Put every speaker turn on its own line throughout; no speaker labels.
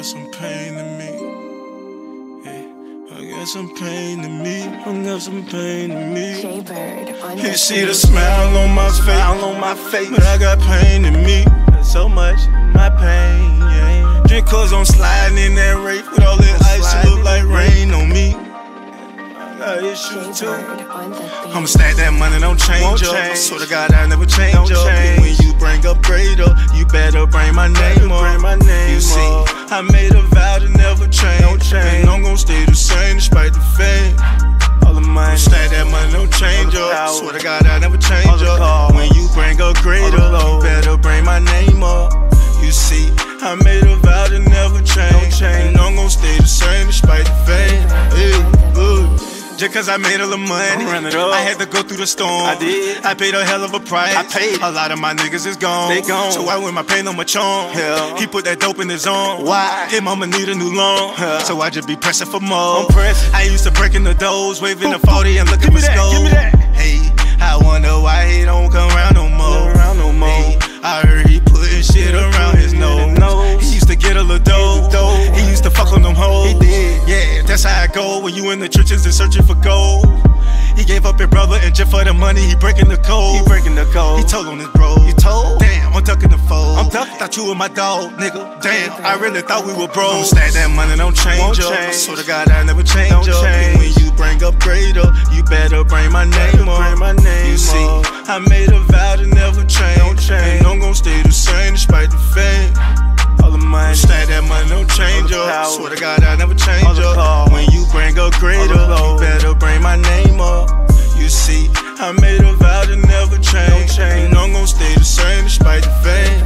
got some pain in me. I got some pain in me. I got some pain in me.
Jaybird on
You see the smile on my face, but I got pain in me. So much my pain, yeah. Just cause I'm sliding in that rape with all that ice, it look like rain on me. I got issues too. I'ma stack that money, don't change up. Swear to God, I never change up. When you bring up greater, you better bring my name up. You see, I made a vow to never change, and I'm gon' stay the same despite the fame. All of mine, stack that money, don't change up. Swear to God, I never change up. When you bring up greater, you better bring my name up. You see, I made a vow to never change, and I'm gon' stay the same despite the fame. Just cause I made a little money, I had to go through the storm. I did. I paid a hell of a price. I paid. A lot of my niggas is gone. They gone. So I went my pain on my charm. Hell. He put that dope in his arm. Why? His mama need a new loan. So I just be pressing for more. I'm pressing. I used to break in the doors, waving the 40 and looking for scope. Give me that. Hey, I wonder why he don't come around no more. Hey, I heard he putting shit around his nose. He used to get a little dough. He used to fuck on them hoes. He did. Yeah, that's how I go when you in the churches and searching for gold. He gave up his brother and just for the money, he breaking the code. He told on his bro. You told? Damn, I'm ducking the fold. I'm ducking. Thought you were my dog, nigga. Damn, I really thought we were bros. Don't stack that money, don't change up. Swear to God, I never change up. When you bring up greater, you better bring my name up. You see, I made a vow to never change, and I'm gon' stay the same despite the fame. All of mine, stack that money, don't change up. Swear to God, I never change up. When you bring up greater, you better bring my name up. You see, I made a vow to never change, and I'm gon' stay the same despite the fame.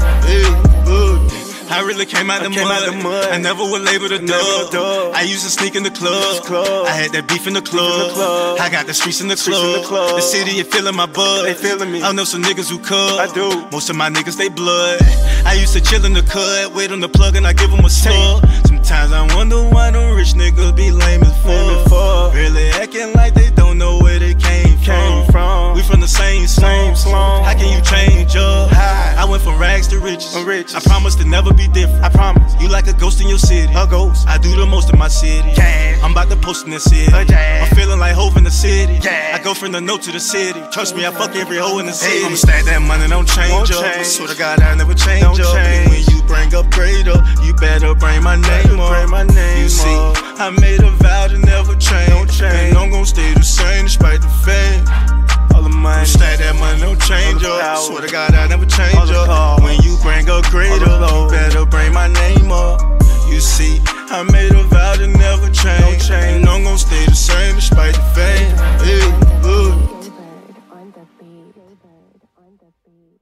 I really came out the mud. I never would label the dub. I used to sneak in the club. I had that beef in the club. I got the streets in the club. The city is feeling my buzz. They feeling me. I know some niggas who cut. I do. Most of my niggas, they blood. I used to chill in the cut, wait on the plug, and I give them a slug. Sometimes I wonder why them rich niggas be lame as fuck. Really acting like they don't know where they came from. We from the same slum. How can you change up? I went from rags to riches. I promise to never be different. I promise. You like a ghost in your city. A ghost. I do the most in my city. I'm about to post in the city. I'm feeling like Hov in the city. I go from the note to the city. Trust me, I fuck every hoe in the city. I'ma stack that money, don't change up. I swear to God, I never change up. When you bring up greater, you better bring my name up. You see, I made a vow to never change, and I'm gon' stay the same despite the fame. All of mine, stack that money, don't change up. Swear to God, I never change up. When you bring up greater, you better bring my name up. You see, I made a vow to never change, and I'm gon' stay the same despite the fame.
Jaybird on the beat.